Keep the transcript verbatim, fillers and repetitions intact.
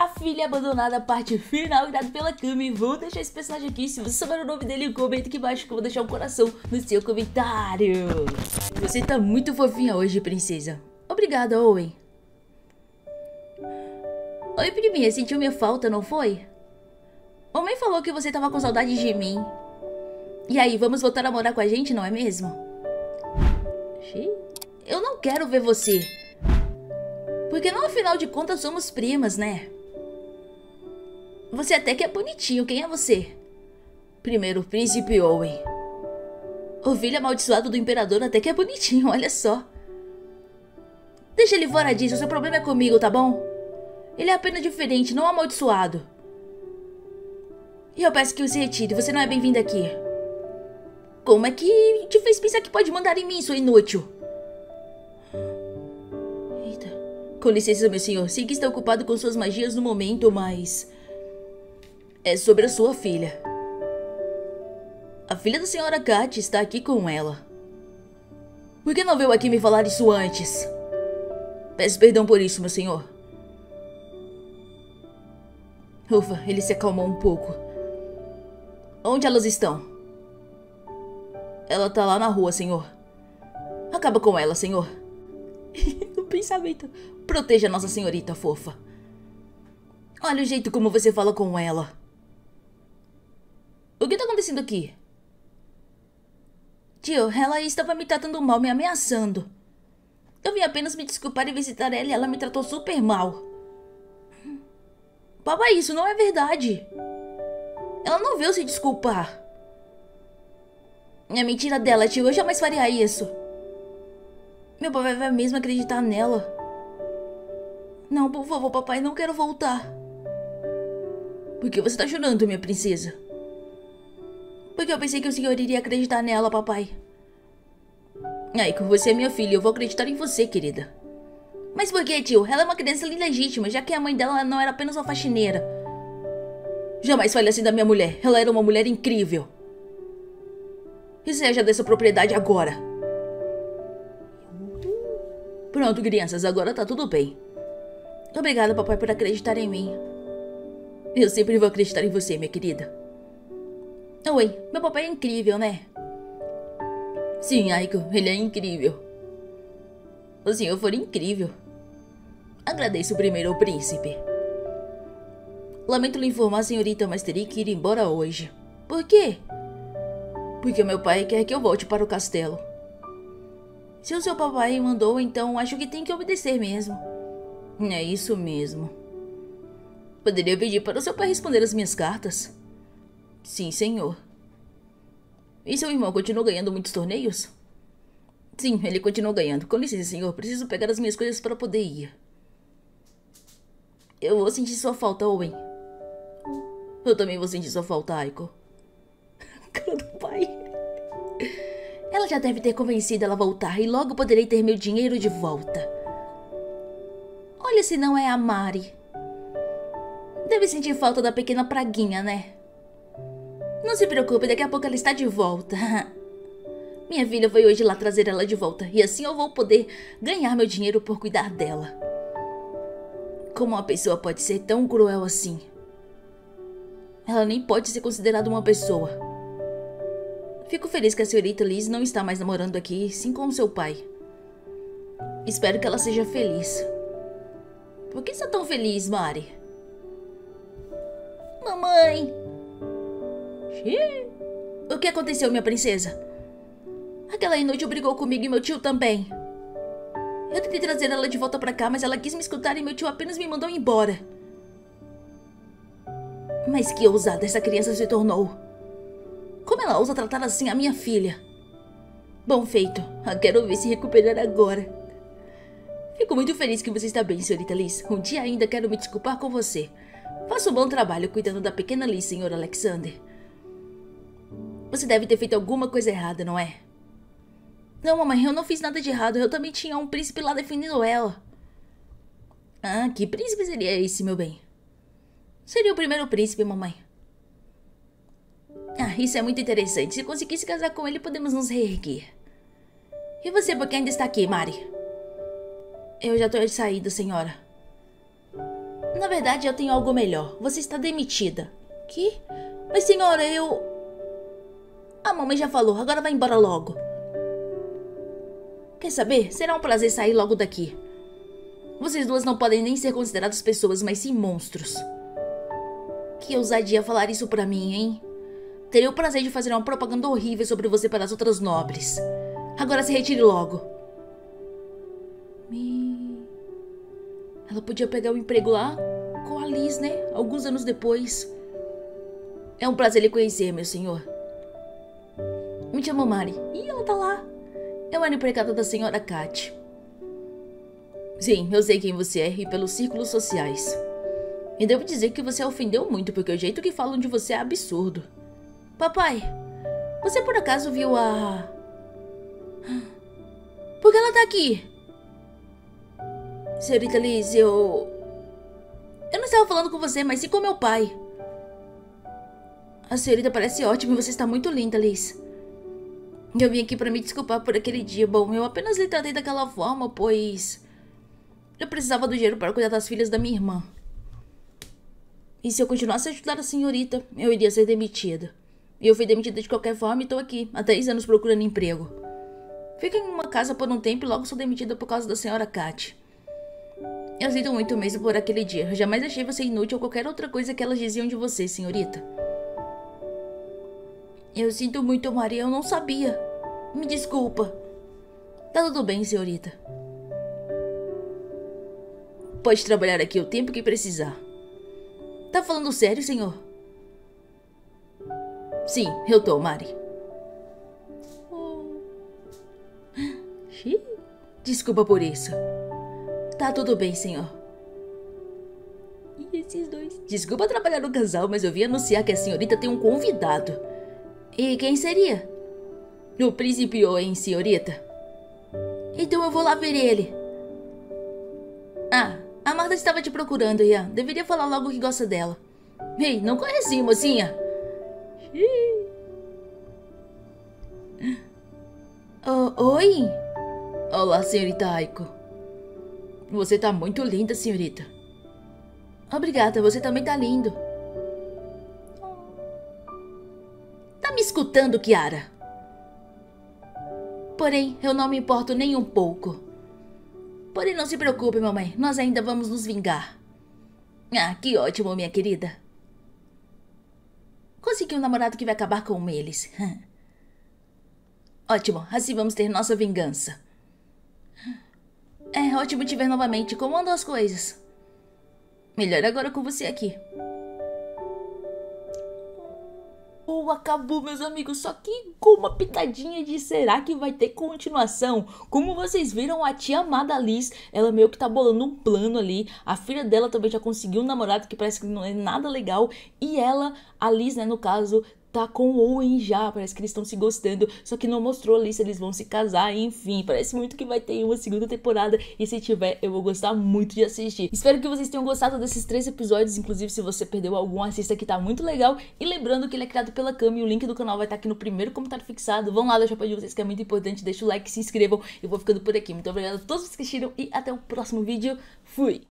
A Filha Abandonada, parte final, criado pela Kami. Vou deixar esse personagem aqui. Se você souber o nome dele, comenta aqui embaixo que eu vou deixar um coração no seu comentário. Você tá muito fofinha hoje, princesa. Obrigada, Owen. Oi, priminha, sentiu minha falta, não foi? Mamãe falou que você tava com saudade de mim. E aí, vamos voltar a morar com a gente, não é mesmo? Eu não quero ver você. Porque não, afinal de contas, somos primas, né? Você até que é bonitinho. Quem é você? Primeiro, Príncipe Owen. O filho amaldiçoado do Imperador até que é bonitinho, olha só. Deixa ele fora disso, seu problema é comigo, tá bom? Ele é apenas diferente, não amaldiçoado. E eu peço que você retire, você não é bem-vindo aqui. Como é que te fez pensar que pode mandar em mim, sua inútil? Eita. Com licença, meu senhor, sei que está ocupado com suas magias no momento, mas... é sobre a sua filha. A filha da senhora Kat está aqui com ela. Por que não veio aqui me falar isso antes? Peço perdão por isso, meu senhor. Ufa, ele se acalmou um pouco. Onde elas estão? Ela tá lá na rua, senhor. Acaba com ela, senhor. O pensamento. Proteja Nossa Senhorita fofa. Olha o jeito como você fala com ela. O que tá acontecendo aqui? Tio, ela estava me tratando mal, me ameaçando. Eu vim apenas me desculpar e visitar ela e ela me tratou super mal. Papai, isso não é verdade. Ela não veio se desculpar. É mentira dela, tio. Eu jamais faria isso. Meu papai vai mesmo acreditar nela. Não, por favor, papai. Não quero voltar. Por que você tá chorando, minha princesa? Porque eu pensei que o senhor iria acreditar nela, papai. Aiko, você é minha filha. Eu vou acreditar em você, querida. Mas por que, tio? Ela é uma criança ilegítima, já que a mãe dela não era apenas uma faxineira. Jamais fale assim da minha mulher. Ela era uma mulher incrível. E seja dessa propriedade agora. Pronto, crianças. Agora tá tudo bem. Obrigada, papai, por acreditar em mim. Eu sempre vou acreditar em você, minha querida. Oi, meu papai é incrível, né? Sim, Aiko, ele é incrível. O senhor for incrível. Agradeço primeiro ao príncipe. Lamento lhe informar, senhorita, mas terei que ir embora hoje. Por quê? Porque meu pai quer que eu volte para o castelo. Se o seu papai mandou, então acho que tem que obedecer mesmo. É isso mesmo. Poderia pedir para o seu pai responder as minhas cartas? Sim, senhor. E seu irmão continuou ganhando muitos torneios? Sim, ele continuou ganhando. Com licença, senhor. Preciso pegar as minhas coisas para poder ir. Eu vou sentir sua falta, Owen. Eu também vou sentir sua falta, Aiko. Cara do pai. Ela já deve ter convencido ela a voltar e logo poderei ter meu dinheiro de volta. Olha se não é a Mari. Deve sentir falta da pequena praguinha, né? Não se preocupe, daqui a pouco ela está de volta. Minha filha foi hoje lá trazer ela de volta e assim eu vou poder ganhar meu dinheiro por cuidar dela. Como uma pessoa pode ser tão cruel assim? Ela nem pode ser considerada uma pessoa. Fico feliz que a senhorita Liz não está mais namorando aqui, sim com seu pai. Espero que ela seja feliz. Por que está tão feliz, Mari? Mamãe! O que aconteceu, minha princesa? Aquela inútil brigou comigo e meu tio também. Eu tentei trazer ela de volta pra cá, mas ela quis me escutar e meu tio apenas me mandou embora. Mas que ousada essa criança se tornou. Como ela ousa tratar assim a minha filha? Bom feito. Eu quero ver se recuperar agora. Fico muito feliz que você está bem, senhorita Liz. Um dia ainda quero me desculpar com você. Faça um bom trabalho cuidando da pequena Liz, senhor Alexander. Você deve ter feito alguma coisa errada, não é? Não, mamãe, eu não fiz nada de errado. Eu também tinha um príncipe lá defendendo ela. Ah, que príncipe seria esse, meu bem? Seria o primeiro príncipe, mamãe. Ah, isso é muito interessante. Se conseguisse casar com ele, podemos nos reerguer. E você, por que ainda está aqui, Mari? Eu já tô de saída, senhora. Na verdade, eu tenho algo melhor. Você está demitida. Que? Mas senhora, eu... A mamãe já falou, agora vai embora logo. Quer saber? Será um prazer sair logo daqui. Vocês duas não podem nem ser consideradas pessoas, mas sim monstros. Que ousadia falar isso pra mim, hein? Teria o prazer de fazer uma propaganda horrível sobre você para as outras nobres. Agora se retire logo. Me... Ela podia pegar o emprego lá com a Liz, né? Alguns anos depois. É um prazer lhe conhecer, meu senhor. Me chamo Mari. Ih, ela tá lá. É uma empregada da senhora Kat. Sim, eu sei quem você é e pelos círculos sociais. E devo dizer que você a ofendeu muito, porque o jeito que falam de você é absurdo. Papai, você por acaso viu a... Por que ela tá aqui? Senhorita Liz, eu... Eu não estava falando com você, mas sim com meu pai. A senhorita parece ótima e você está muito linda, Liz. Eu vim aqui para me desculpar por aquele dia. Bom, eu apenas lhe tratei daquela forma, pois... Eu precisava do dinheiro para cuidar das filhas da minha irmã. E se eu continuasse a ajudar a senhorita, eu iria ser demitida. E eu fui demitida de qualquer forma e estou aqui, há dez anos procurando emprego. Fico em uma casa por um tempo e logo sou demitida por causa da senhora Kat. Eu sinto muito mesmo por aquele dia. Eu jamais achei você inútil ou qualquer outra coisa que elas diziam de você, senhorita. Eu sinto muito, Maria, eu não sabia. Me desculpa. Tá tudo bem, senhorita. Pode trabalhar aqui o tempo que precisar. Tá falando sério, senhor? Sim, eu tô, Mari. Oh. Desculpa por isso. Tá tudo bem, senhor. E esses dois? Desculpa trabalhar no casal, mas eu vi anunciar que a senhorita tem um convidado. E quem seria? O príncipe Owen, senhorita. Então eu vou lá ver ele. Ah, a Marta estava te procurando, Ian. Deveria falar logo que gosta dela. Ei, não conheci, mocinha. Oh, oi? Olá, senhorita Aiko. Você tá muito linda, senhorita. Obrigada, você também tá lindo. Tá me escutando, Kiara? Porém, eu não me importo nem um pouco. Porém, não se preocupe, mamãe. Nós ainda vamos nos vingar. Ah, que ótimo, minha querida. Consegui um namorado que vai acabar com eles. Ótimo, assim vamos ter nossa vingança. É ótimo te ver novamente. Como andam as coisas? Melhor agora com você aqui. Oh, acabou, meus amigos, só que com uma pitadinha de será que vai ter continuação? Como vocês viram, a tia amada Liz, ela meio que tá bolando um plano ali. A filha dela também já conseguiu um namorado que parece que não é nada legal. E ela, a Liz, né, no caso, tá com o Owen já, parece que eles estão se gostando, só que não mostrou ali se eles vão se casar, enfim, parece muito que vai ter uma segunda temporada, e se tiver, eu vou gostar muito de assistir. Espero que vocês tenham gostado desses três episódios, inclusive se você perdeu algum, assista que tá muito legal, e lembrando que ele é criado pela Cami, o link do canal vai estar aqui no primeiro comentário fixado, vão lá deixar pra vocês que é muito importante, deixa o like, se inscrevam, eu vou ficando por aqui, muito obrigada a todos que assistiram, e até o próximo vídeo, fui!